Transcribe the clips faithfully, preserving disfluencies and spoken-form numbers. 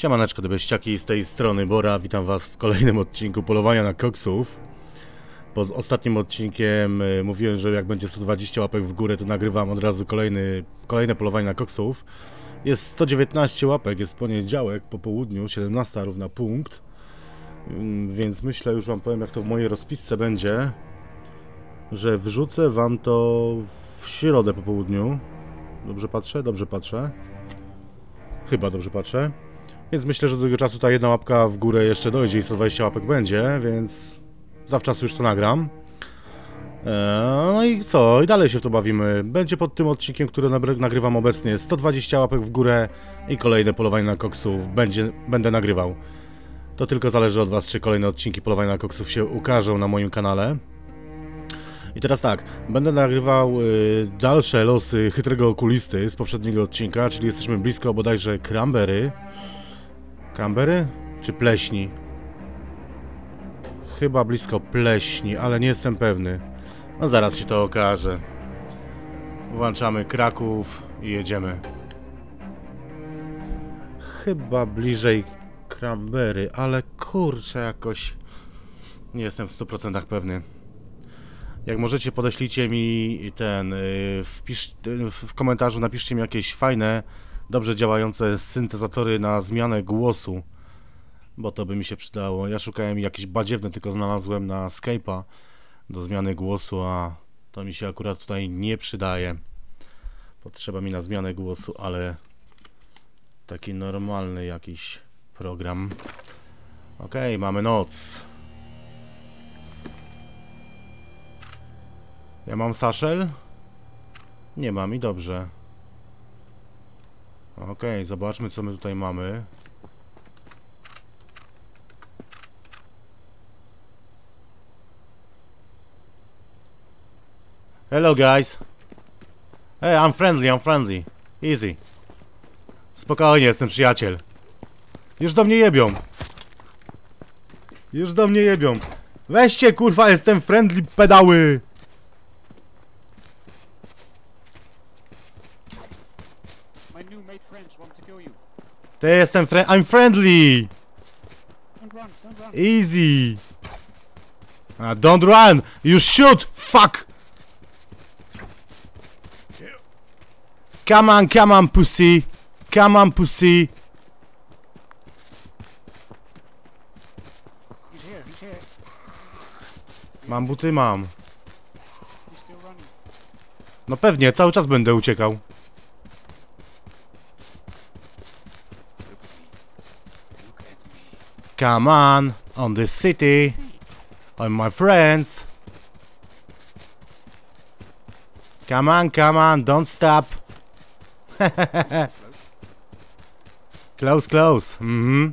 Siemaneczko, debeściaki, z tej strony Bora, witam was w kolejnym odcinku polowania na koksów. Pod ostatnim odcinkiem y, mówiłem, że jak będzie sto dwadzieścia łapek w górę, to nagrywam od razu kolejny, kolejne polowanie na koksów. Jest sto dziewiętnaście łapek, jest poniedziałek po południu, siedemnasta równa punkt. Y, więc myślę, już wam powiem, jak to w mojej rozpisce będzie, że wrzucę wam to w środę po południu. Dobrze patrzę? Dobrze patrzę. Chyba dobrze patrzę. Więc myślę, że do tego czasu ta jedna łapka w górę jeszcze dojdzie i sto dwadzieścia łapek będzie, więc zawczasu już to nagram. Eee, no i co? I dalej się w to bawimy. Będzie pod tym odcinkiem, który nagrywam obecnie, sto dwadzieścia łapek w górę i kolejne polowanie na koksów będzie, będę nagrywał. To tylko zależy od was, czy kolejne odcinki polowania na koksów się ukażą na moim kanale. I teraz tak, będę nagrywał y, dalsze losy chytrego okulisty z poprzedniego odcinka, czyli jesteśmy blisko bodajże Cranberry. Cranberry? Czy pleśni? Chyba blisko pleśni, ale nie jestem pewny. No zaraz się to okaże. Włączamy Kraków i jedziemy. Chyba bliżej Cranberry, ale kurczę jakoś... Nie jestem w stu procentach pewny. Jak możecie, podeślijcie mi ten... Yy, wpisz, yy, w komentarzu napiszcie mi jakieś fajne, dobrze działające syntezatory na zmianę głosu, bo to by mi się przydało. Ja szukałem jakieś badziewne, tylko znalazłem na Skype'a do zmiany głosu, a to mi się akurat tutaj nie przydaje. Potrzeba mi na zmianę głosu, ale taki normalny jakiś program. Okej, okay, mamy noc. Ja mam saszel? Nie mam i dobrze. Okej, okay, zobaczmy, co my tutaj mamy. Hello guys. Hey, I'm friendly, I'm friendly. Easy. Spokojnie, jestem przyjaciel. Już do mnie jebią. Już do mnie jebią. Weźcie, kurwa, jestem friendly, pedały. Ty, jestem fri I'm friendly. Don't run, don't run. Easy. Uh, don't run. You shoot. Fuck. Come on, come on, pussy. Come on, pussy. He's here, he's here. Mam buty, mam. He's still running. No pewnie, cały czas będę uciekał. Look at me. Come on, on this city. On my friends. Come on, come on, don't stop. Close, close. Mhm.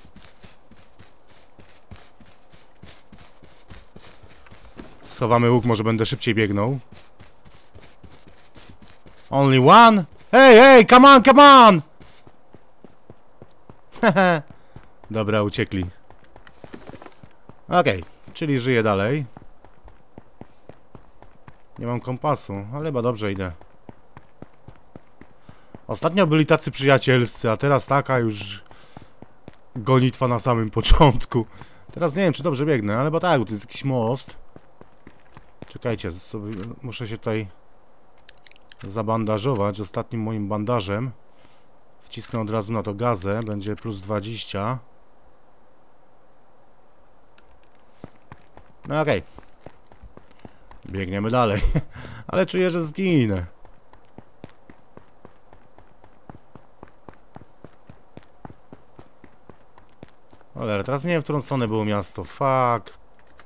Schowamy łuk, może będę szybciej biegnął. Only one? Hey, hey, come on, come on! Dobra, uciekli. Okej, okay, czyli żyję dalej. Nie mam kompasu, ale chyba dobrze idę. Ostatnio byli tacy przyjacielscy, a teraz taka już gonitwa na samym początku. Teraz nie wiem, czy dobrze biegnę, ale chyba tak, bo to jest jakiś most. Czekajcie, sobie, muszę się tutaj zabandażować ostatnim moim bandażem. Wcisnę od razu na to gazę, będzie plus dwadzieścia. No okej. Okay. Biegniemy dalej. Ale czuję, że zginę. Ale teraz nie wiem, w którą stronę było miasto. Fuck.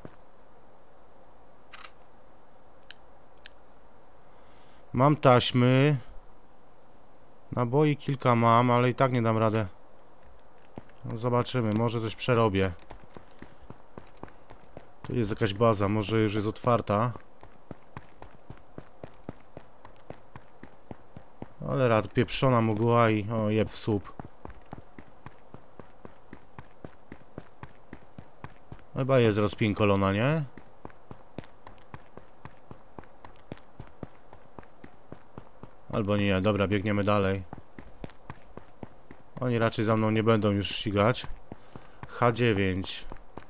Mam taśmy. Naboi kilka mam, ale i tak nie dam radę. No zobaczymy, może coś przerobię. Tu jest jakaś baza, może już jest otwarta. Ale rad, pieprzona mgła i... o, jeb w słup. Chyba jest rozpinkolona, nie? Albo nie, dobra, biegniemy dalej. Oni raczej za mną nie będą już ścigać. H dziewięć.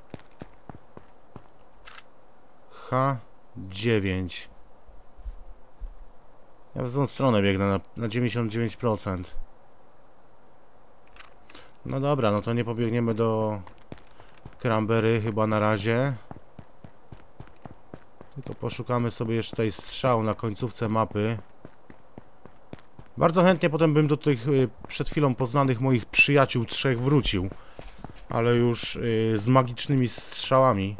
H dziewięć. Ja w złą stronę biegnę na, na dziewięćdziesiąt dziewięć procent. No dobra, no to nie pobiegniemy do Cranberry chyba na razie. Tylko poszukamy sobie jeszcze tutaj strzał na końcówce mapy. Bardzo chętnie potem bym do tych y, przed chwilą poznanych moich przyjaciół trzech wrócił. Ale już y, z magicznymi strzałami.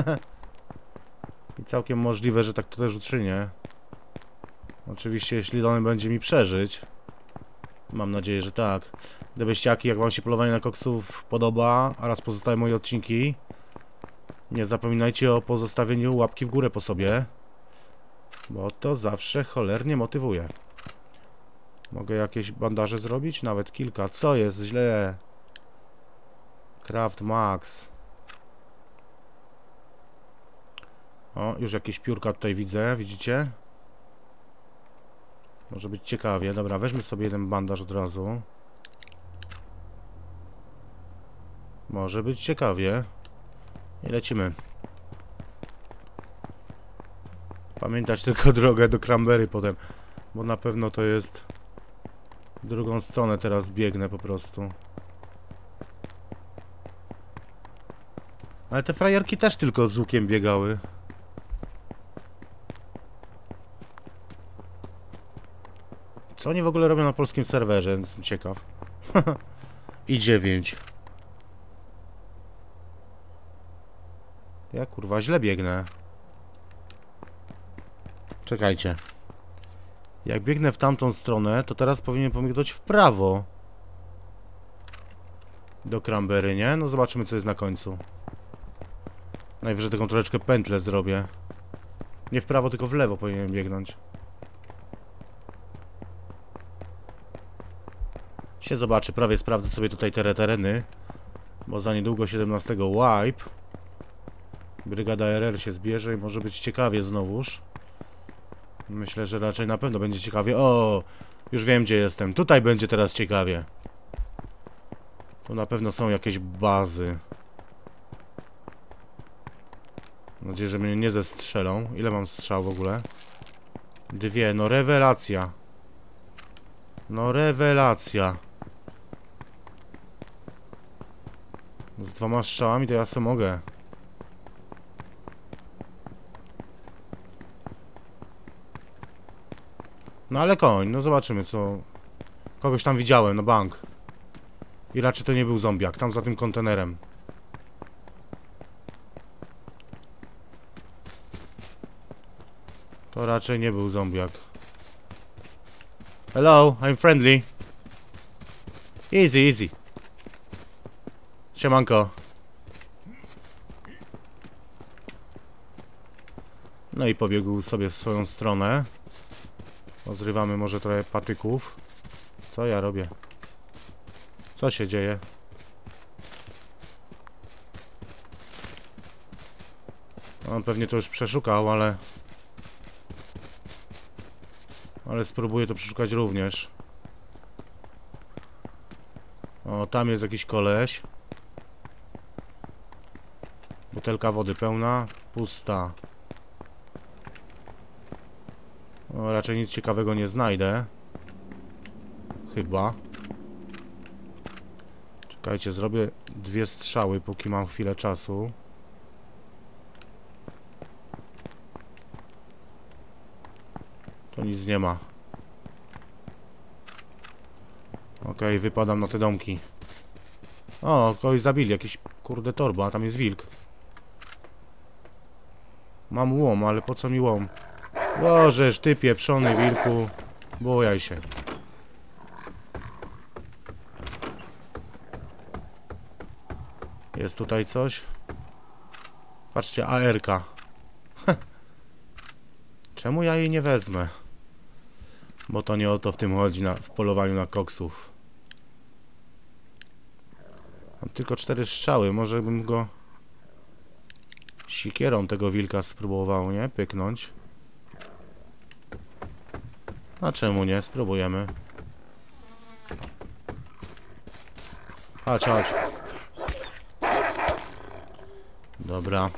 I całkiem możliwe, że tak to też uczynię. Oczywiście, jeśli dane będzie mi przeżyć. Mam nadzieję, że tak. Gdybyściaki, jak wam się polowanie na koksów podoba, oraz pozostałe moje odcinki, nie zapominajcie o pozostawieniu łapki w górę po sobie. Bo to zawsze cholernie motywuje. Mogę jakieś bandaże zrobić? Nawet kilka. Co jest źle? Craft Max. O, już jakieś piórka tutaj widzę, widzicie? Może być ciekawie. Dobra, weźmy sobie jeden bandaż od razu. Może być ciekawie. I lecimy. Pamiętać tylko drogę do Cranberry potem. Bo na pewno to jest... W drugą stronę teraz biegnę po prostu. Ale te frajerki też tylko z łukiem biegały. Co oni w ogóle robią na polskim serwerze? Jestem ciekaw. I dziewięć. Ja kurwa źle biegnę. Czekajcie. Jak biegnę w tamtą stronę, to teraz powinien pomigać w prawo. Do Cranberry, nie? No zobaczymy, co jest na końcu. Najwyżej taką troszeczkę pętlę zrobię. Nie w prawo, tylko w lewo powinienem biegnąć. Się zobaczy, prawie sprawdzę sobie tutaj te tereny. Bo za niedługo siedemnastego wipe. Brygada R R się zbierze i może być ciekawie znowuż. Myślę, że raczej na pewno będzie ciekawie. O, już wiem, gdzie jestem. Tutaj będzie teraz ciekawie. Tu na pewno są jakieś bazy. Mam nadzieję, że mnie nie zestrzelą. Ile mam strzał w ogóle? Dwie, no rewelacja. No rewelacja. Z dwoma strzałami to ja sobie mogę. No ale koń, no zobaczymy co... Kogoś tam widziałem, na bank. I raczej to nie był zombiak, tam za tym kontenerem. To raczej nie był zombiak. Hello, I'm friendly. Easy, easy. Siemanko. No i pobiegł sobie w swoją stronę. Rozrywamy może trochę patyków. Co ja robię? Co się dzieje? On pewnie to już przeszukał, ale... Ale spróbuję to przeszukać również. O, tam jest jakiś koleś. Butelka wody pełna, pusta. O, raczej nic ciekawego nie znajdę. Chyba. Czekajcie, zrobię dwie strzały, póki mam chwilę czasu. To nic nie ma. Okej, okay, wypadam na te domki. O, kogoś zabili, jakiś kurde torba, a tam jest wilk. Mam łom, ale po co mi łom? Bożeż, ty pieprzony wilku. Bojaj się. Jest tutaj coś? Patrzcie, A R ka. Czemu ja jej nie wezmę? Bo to nie o to w tym chodzi na, w polowaniu na koksów. Mam tylko cztery strzały, może bym go sikierą tego wilka spróbował, nie? Pyknąć. A czemu nie? Spróbujemy. Chodź, chodź. Dobra.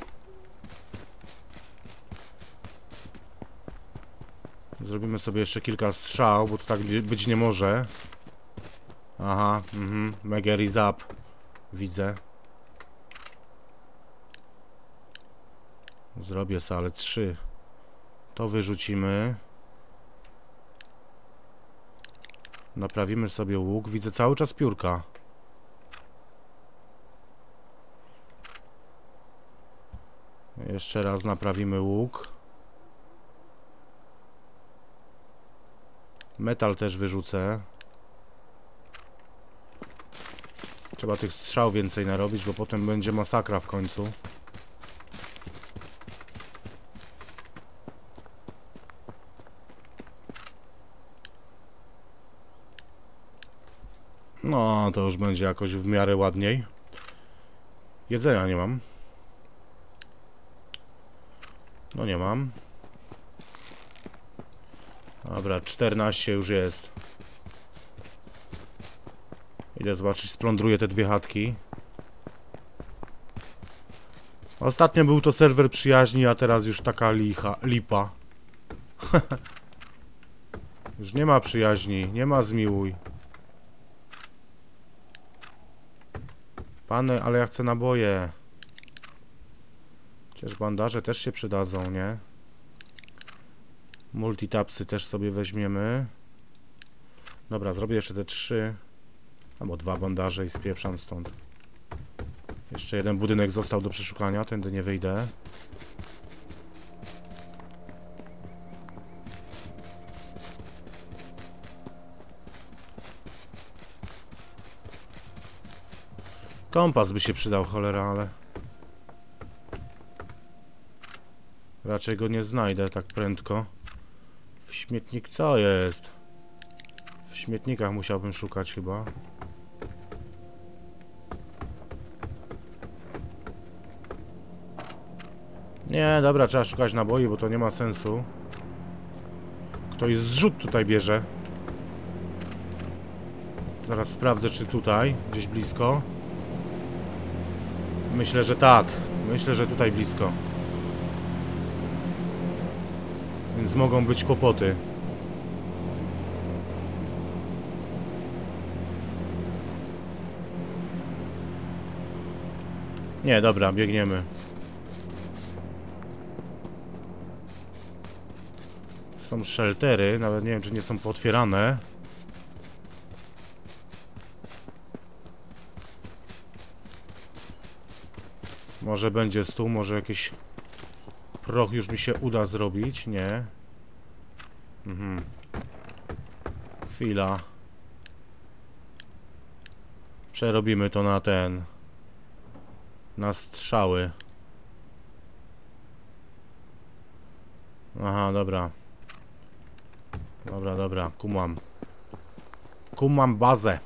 Zrobimy sobie jeszcze kilka strzał, bo to tak być nie może. Aha, mhm, Meger is up. Widzę. Zrobię sobie, ale trzy. To wyrzucimy. Naprawimy sobie łuk. Widzę cały czas piórka. Jeszcze raz naprawimy łuk. Metal też wyrzucę. Trzeba tych strzał więcej narobić, bo potem będzie masakra w końcu. No, to już będzie jakoś w miarę ładniej. Jedzenia nie mam. No nie mam. Dobra, czternaście już jest. Idę zobaczyć, splądruję te dwie chatki. Ostatnio był to serwer przyjaźni, a teraz już taka licha, lipa. Już nie ma przyjaźni, nie ma zmiłuj. Pany, ale ja chcę naboje. Chociaż bandaże też się przydadzą, nie? Multitapsy też sobie weźmiemy. Dobra, zrobię jeszcze te trzy. Albo dwa bandaże i spieprzam stąd. Jeszcze jeden budynek został do przeszukania, tędy nie wyjdę. Kompas by się przydał, cholera, ale... raczej go nie znajdę tak prędko. W śmietnik co jest? W śmietnikach musiałbym szukać chyba. Nie, dobra, trzeba szukać naboi, bo to nie ma sensu. Ktoś zrzut tutaj bierze. Zaraz sprawdzę, czy tutaj, gdzieś blisko. Myślę, że tak. Myślę, że tutaj blisko. Więc mogą być kłopoty. Nie, dobra, biegniemy. Są sheltery, nawet nie wiem, czy nie są pootwierane. Może będzie stół, może jakiś proch już mi się uda zrobić, nie? Mhm. Chwila. Przerobimy to na ten... na strzały. Aha, dobra. Dobra, dobra, kumam. Kumam bazę.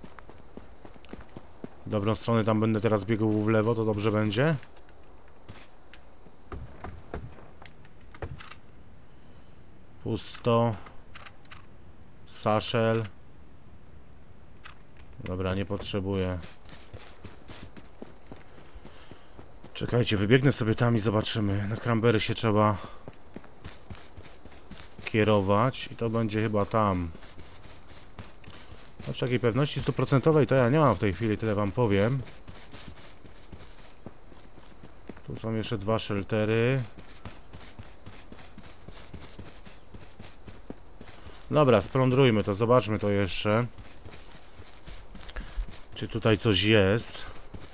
Dobrą stronę tam będę teraz biegł w lewo, to dobrze będzie. Pusto. Saszel. Dobra, nie potrzebuję. Czekajcie, wybiegnę sobie tam i zobaczymy. Na cranberry się trzeba kierować i to będzie chyba tam. No, w takiej pewności stuprocentowej to ja nie mam w tej chwili, tyle wam powiem. Tu są jeszcze dwa sheltery. Dobra, splądrujmy to, zobaczmy to jeszcze. Czy tutaj coś jest?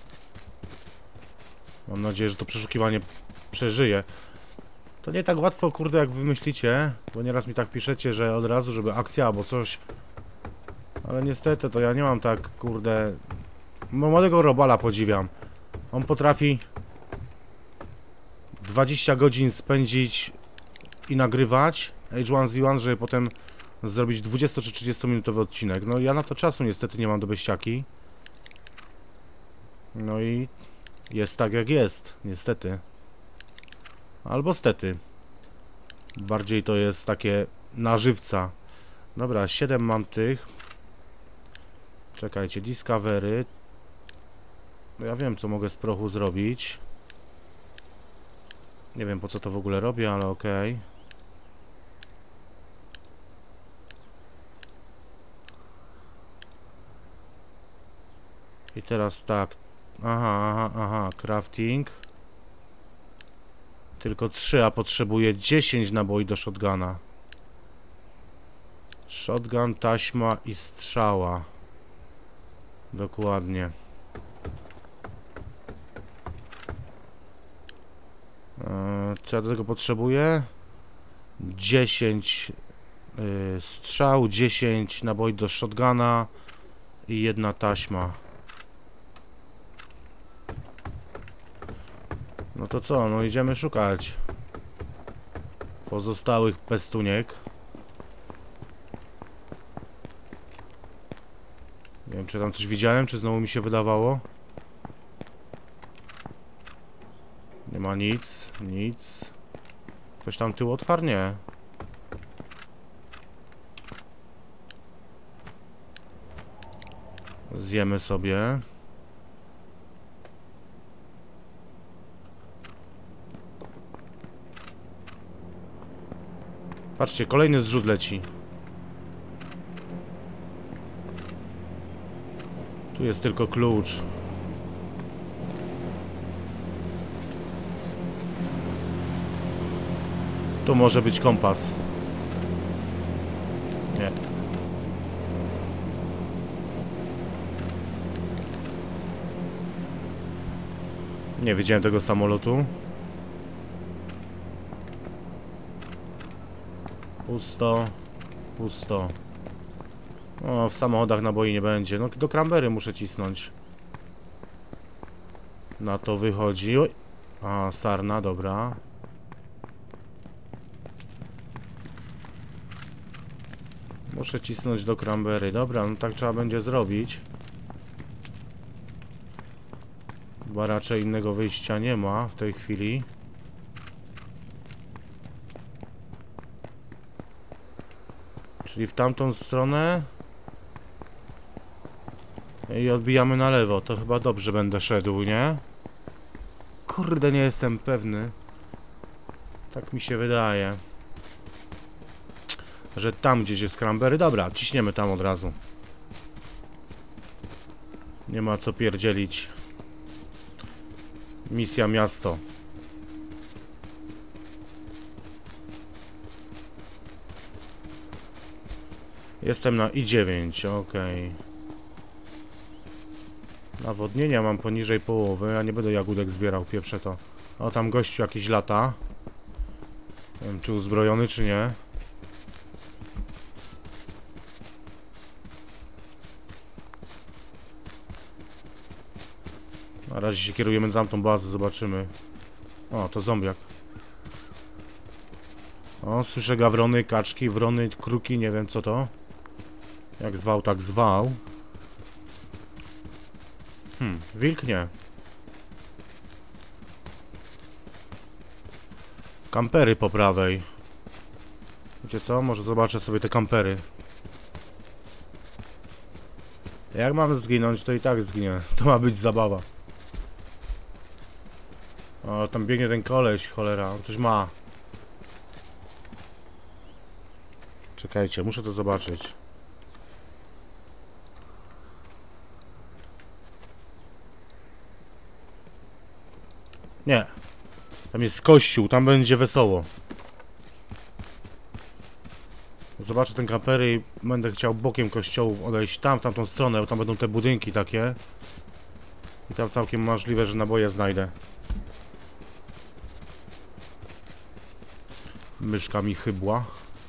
Mam nadzieję, że to przeszukiwanie przeżyje. To nie tak łatwo, kurde, jak wy myślicie, bo nieraz mi tak piszecie, że od razu, żeby akcja albo coś. Ale niestety to ja nie mam tak, kurde... Młodego Robala podziwiam. On potrafi dwadzieścia godzin spędzić i nagrywać H jeden Z jeden, żeby potem zrobić dwudziesto czy trzydziestominutowy odcinek. No ja na to czasu niestety nie mam do beściaki. No i jest tak jak jest, niestety. Albo stety. Bardziej to jest takie na żywca. Dobra, siedem mam tych. Czekajcie, Discovery. Ja wiem, co mogę z prochu zrobić. Nie wiem, po co to w ogóle robię, ale okej. Okay. I teraz tak. Aha, aha, aha. Crafting. Tylko trzy, a potrzebuję dziesięć naboi do shotguna. Shotgun, taśma i strzała. Dokładnie. Eee, co ja do tego potrzebuję? dziesięć yy, strzał, dziesięć naboi do shotguna i jedna taśma. No to co? No idziemy szukać pozostałych pestuniek. Nie wiem, czy tam coś widziałem, czy znowu mi się wydawało. Nie ma nic, nic. Ktoś tam tył otwarł? Nie. Zjemy sobie. Patrzcie, kolejny zrzut leci. Tu jest tylko klucz. Tu może być kompas. Nie. Nie widziałem tego samolotu. Pusto. Pusto. O, w samochodach naboi nie będzie. No, do cranberry muszę cisnąć. Na to wychodzi. Oj. A, sarna, dobra. Muszę cisnąć do cranberry. Dobra, no tak trzeba będzie zrobić. Chyba raczej innego wyjścia nie ma w tej chwili. Czyli w tamtą stronę. I odbijamy na lewo. To chyba dobrze będę szedł, nie? Kurde, nie jestem pewny. Tak mi się wydaje. Że tam gdzieś jest cranberry. Dobra, ciśniemy tam od razu. Nie ma co pierdzielić. Misja miasto. Jestem na I dziewięć, ok. Nawodnienia mam poniżej połowy. Ja nie będę jagódek zbierał, pieprzę to. O, tam gościu jakiś lata. Nie wiem, czy uzbrojony, czy nie. Na razie się kierujemy na tamtą bazę, zobaczymy. O, to zombiak. O, słyszę gawrony, kaczki, wrony, kruki, nie wiem co to. Jak zwał, tak zwał. Hmm, wilk nie. Kampery po prawej. Wiecie co? Może zobaczę sobie te kampery. Jak mam zginąć, to i tak zginę. To ma być zabawa. O, tam biegnie ten koleś, cholera. On coś ma. Czekajcie, muszę to zobaczyć. Nie. Tam jest kościół, tam będzie wesoło. Zobaczę ten kampery i będę chciał bokiem kościołów odejść tam, w tamtą stronę, bo tam będą te budynki takie. I tam całkiem możliwe, że naboje znajdę. Myszka mi chybła.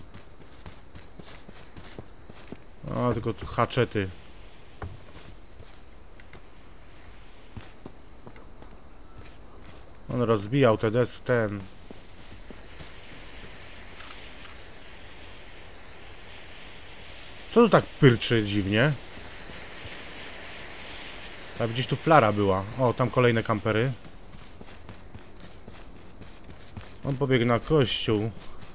A, tylko tu haczety. On rozbijał te desk, ten. Co tu tak pyrczy dziwnie? Tak, gdzieś tu flara była. O, tam kolejne kampery. On pobiegł na kościół.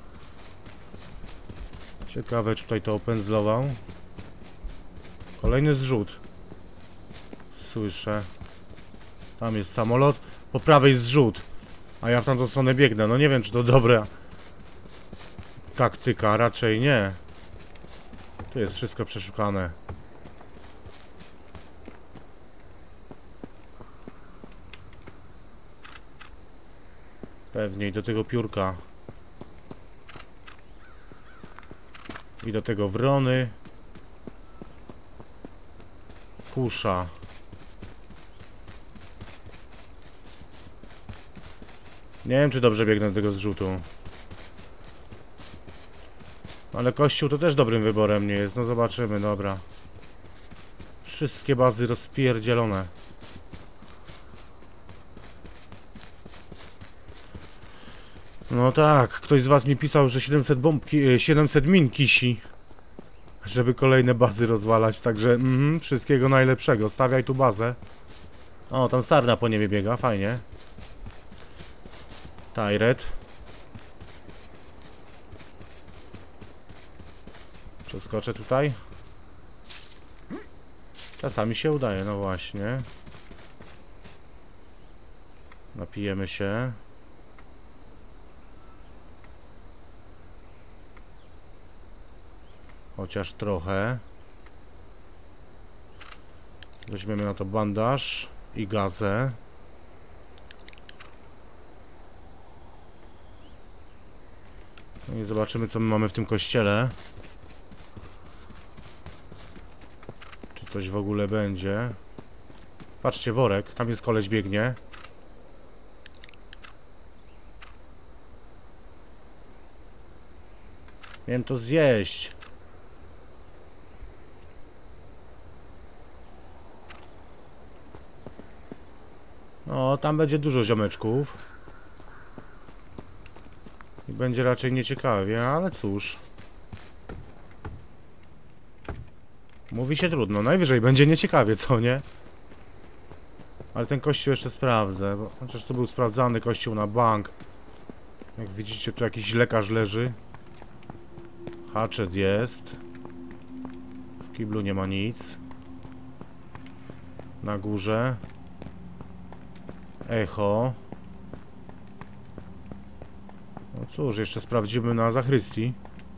Ciekawe, czy tutaj to opędzlował. Kolejny zrzut. Słyszę. Tam jest samolot. Po prawej zrzut. A ja w tamtą stronę biegnę. No nie wiem, czy to dobra taktyka. Raczej nie. Tu jest wszystko przeszukane. Pewnie i do tego piórka. I do tego wrony. Kusza. Nie wiem, czy dobrze biegnę do tego zrzutu. Ale kościół to też dobrym wyborem nie jest. No zobaczymy, dobra. Wszystkie bazy rozpierdzielone. No tak, ktoś z was mi pisał, że siedemset bomb, ki siedemset min kisi, żeby kolejne bazy rozwalać, także mm, wszystkiego najlepszego. Stawiaj tu bazę. O, tam sarna po niebie biega, fajnie. Tyret. Przeskoczę tutaj. Czasami się udaje, no właśnie. Napijemy się. Chociaż trochę. Weźmiemy na to bandaż i gazę. No i zobaczymy, co my mamy w tym kościele. Czy coś w ogóle będzie. Patrzcie, worek. Tam jest koleś, biegnie. Miałem to zjeść. No, tam będzie dużo ziomeczków. I będzie raczej nieciekawie, ale cóż. Mówi się trudno, najwyżej będzie nieciekawie, co nie? Ale ten kościół jeszcze sprawdzę, bo chociaż to był sprawdzany kościół na bank. Jak widzicie, tu jakiś lekarz leży. Hatchet jest. W kiblu nie ma nic. Na górze echo. No cóż, jeszcze sprawdzimy na zachrystii.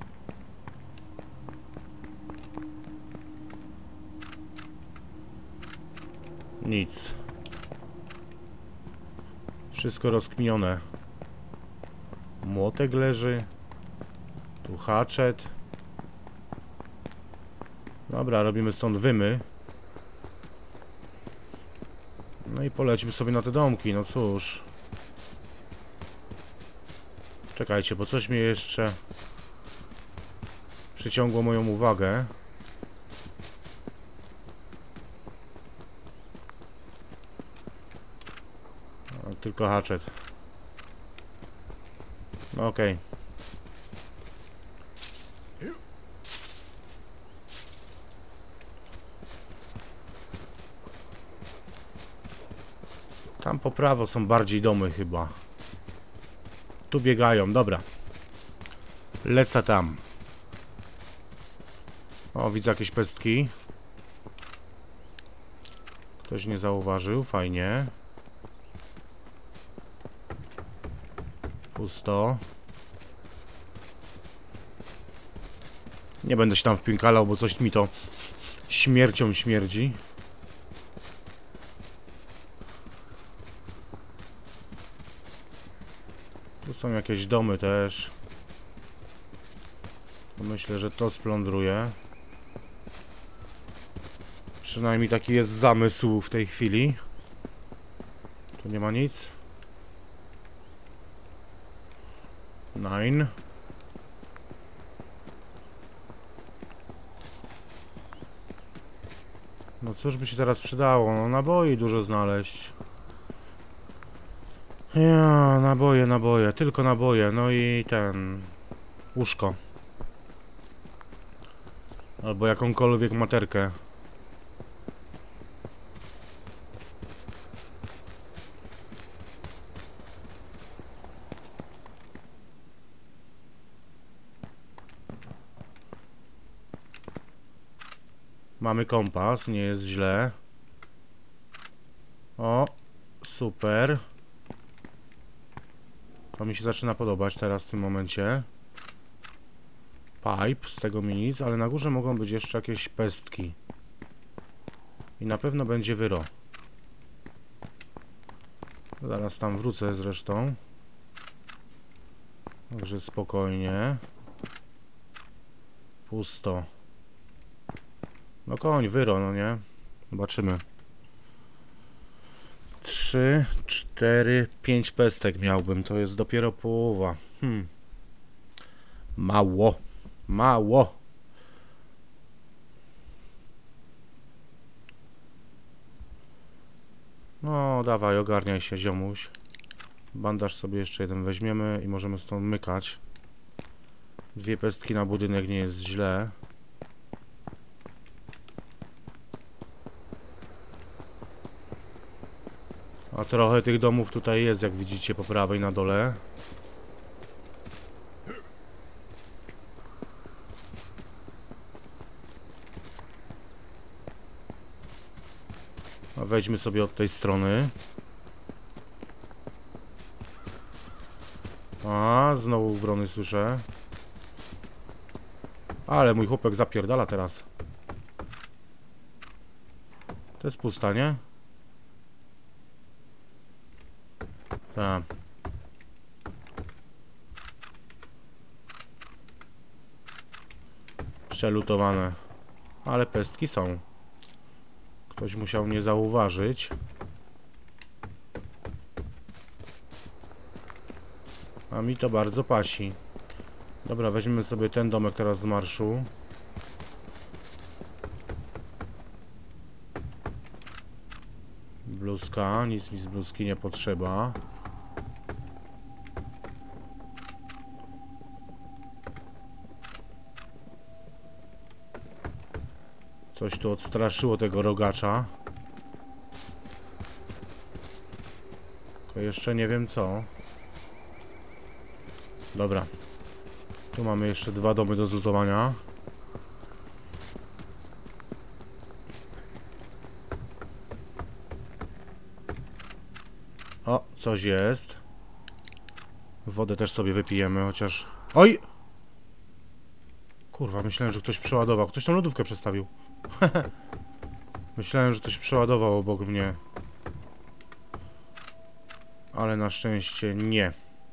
Nic. Wszystko rozkminione. Młotek leży. Tu hatchet. Dobra, robimy stąd wymy. No i polecimy sobie na te domki, no cóż. Czekajcie, bo coś mnie jeszcze przyciągło moją uwagę. No, tylko hatchet. No okej. Okay. Tam po prawo są bardziej domy chyba. Tu biegają, dobra. Lecę tam. O, widzę jakieś pestki. Ktoś nie zauważył, fajnie. Pusto. Nie będę się tam wpinkalał, bo coś mi to śmiercią śmierdzi. Tu są jakieś domy też. Myślę, że to splądruję. Przynajmniej taki jest zamysł w tej chwili. Tu nie ma nic. Nine. No cóż by się teraz przydało? No naboi dużo znaleźć. Ja, naboje, naboje, tylko naboje, no i ten... łóżko. Albo jakąkolwiek materkę. Mamy kompas, nie jest źle. O, Super. To mi się zaczyna podobać teraz w tym momencie. Pipe, z tego mi nic, ale na górze mogą być jeszcze jakieś pestki. I na pewno będzie wyro. Zaraz tam wrócę zresztą. Także spokojnie. Pusto. No koń, wyro, no nie? Zobaczymy. Trzy, cztery, pięć pestek miałbym. To jest dopiero połowa. Hmm. Mało. Mało. No, dawaj, ogarniaj się, ziomuś. Bandaż sobie jeszcze jeden weźmiemy i możemy stąd mykać. Dwie pestki na budynek nie jest źle. A trochę tych domów tutaj jest, jak widzicie, po prawej na dole. A weźmy sobie od tej strony. A, znowu wrony słyszę. Ale mój chłopak zapierdala teraz. To jest pusta, nie? Tak. Przelutowane. Ale pestki są. Ktoś musiał nie zauważyć. A mi to bardzo pasi. Dobra, weźmiemy sobie ten domek teraz z marszu. Bluzka, nic mi z bluzki nie potrzeba. Coś tu odstraszyło tego rogacza. Tylko jeszcze nie wiem co. Dobra. Tu mamy jeszcze dwa domy do zlutowania. O, coś jest. Wodę też sobie wypijemy, chociaż... Oj! Kurwa, myślałem, że ktoś przeładował. Ktoś tą lodówkę przestawił. Myślałem, że ktoś przeładował obok mnie. Ale na szczęście nie.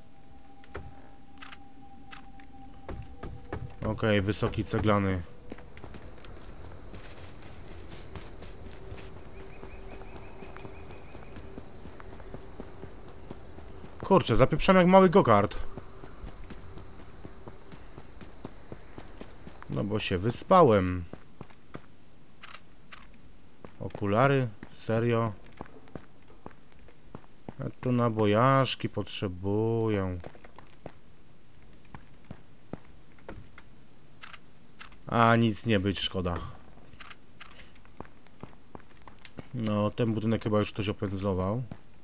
Okej, okay, wysoki ceglany. Kurczę, zapieprzam jak mały go-kart. No bo się wyspałem. Okulary? Serio? Ja tu nabojaszki potrzebuję. A nic nie być, szkoda. No, ten budynek chyba już ktoś opędzlował.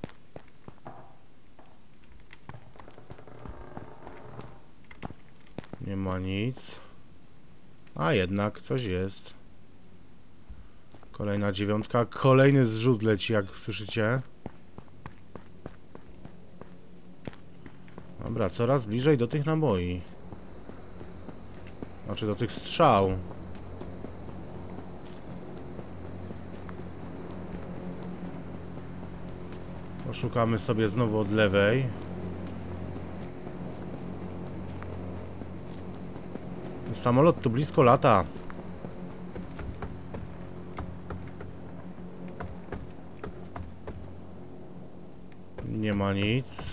Nie ma nic. A jednak coś jest. Kolejna dziewiątka. Kolejny zrzut leci, jak słyszycie. Dobra, coraz bliżej do tych naboi. Znaczy do tych strzał. Poszukamy sobie znowu od lewej. Samolot tu blisko lata. Nie ma nic.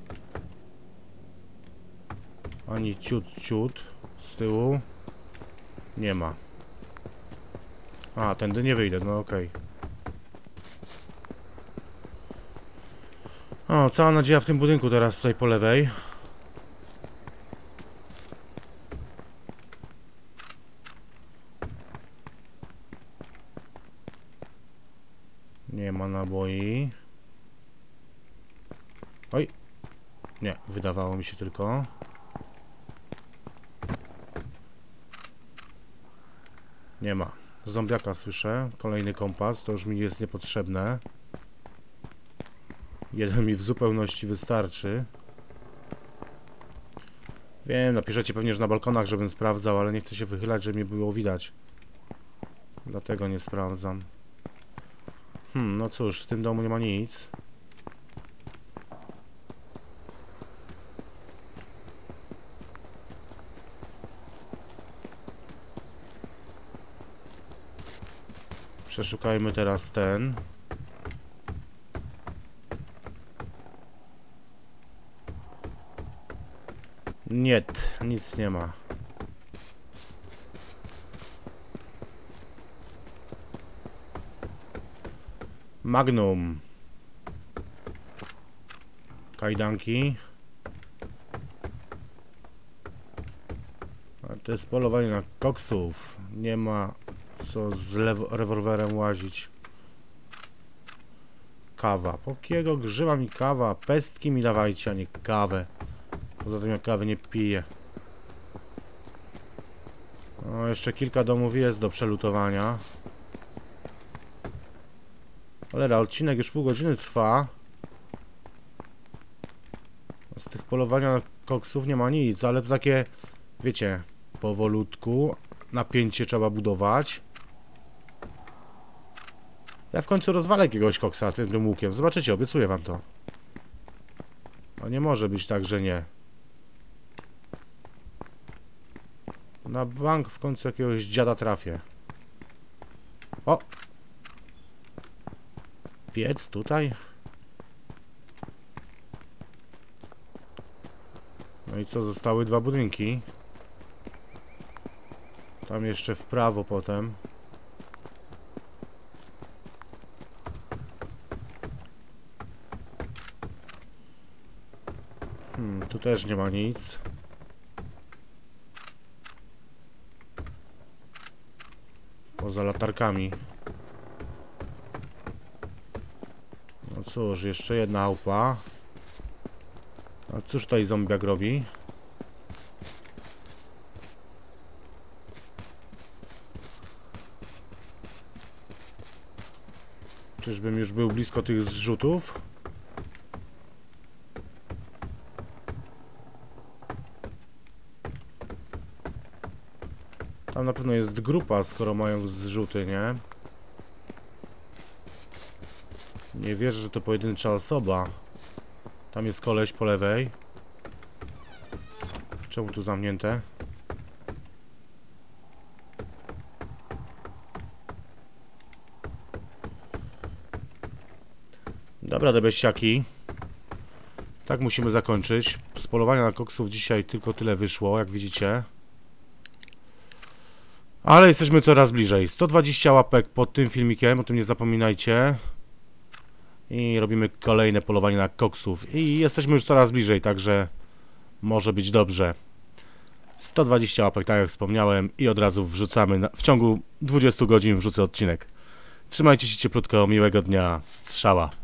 Ani ciut, ciut. Z tyłu. Nie ma. A, tędy nie wyjdę, no okej. O, cała nadzieja w tym budynku teraz tutaj po lewej. Nie ma naboi. Oj. Nie, wydawało mi się tylko. Nie ma. Zombiaka słyszę. Kolejny kompas. To już mi jest niepotrzebne. Jeden mi w zupełności wystarczy. Wiem, napiszecie pewnie, że na balkonach, żebym sprawdzał, ale nie chcę się wychylać, żeby mnie było widać. Dlatego nie sprawdzam. Hmm, no cóż, w tym domu nie ma nic. Przeszukajmy teraz ten. Nie, nic nie ma. Magnum. Kajdanki. A to jest polowanie na koksów. Nie ma co z rewolwerem łazić. Kawa. Po kiego grzyba mi kawa? Pestki mi dawajcie, a nie kawę. Poza tym ja kawy nie piję. No, jeszcze kilka domów jest do przelutowania. Cholera, odcinek już pół godziny trwa. Z tych polowania na koksów nie ma nic, ale to takie, wiecie, powolutku. Napięcie trzeba budować. Ja w końcu rozwalę jakiegoś koksa tym, tym łukiem. Zobaczycie, obiecuję wam to. No nie może być tak, że nie. Na bank w końcu jakiegoś dziada trafię. O! Piec tutaj. No i co, zostały dwa budynki. Tam jeszcze w prawo potem. Hmm, tu też nie ma nic. Poza latarkami. No cóż, jeszcze jedna chałupa. A cóż tutaj zombiak robi? Czyżbym już był blisko tych zrzutów? Tam na pewno jest grupa, skoro mają zrzuty, nie? Nie wierzę, że to pojedyncza osoba. Tam jest koleś po lewej. Czemu tu zamknięte? Dobra, debeściaki. Tak musimy zakończyć. Z polowania na koksów dzisiaj tylko tyle wyszło, jak widzicie. Ale jesteśmy coraz bliżej. sto dwadzieścia łapek pod tym filmikiem, o tym nie zapominajcie. I robimy kolejne polowanie na koksów. I jesteśmy już coraz bliżej, także może być dobrze. sto dwadzieścia łapek, tak jak wspomniałem, i od razu wrzucamy. Na, w ciągu dwudziestu godzin wrzucę odcinek. Trzymajcie się cieplutko, miłego dnia. Strzała.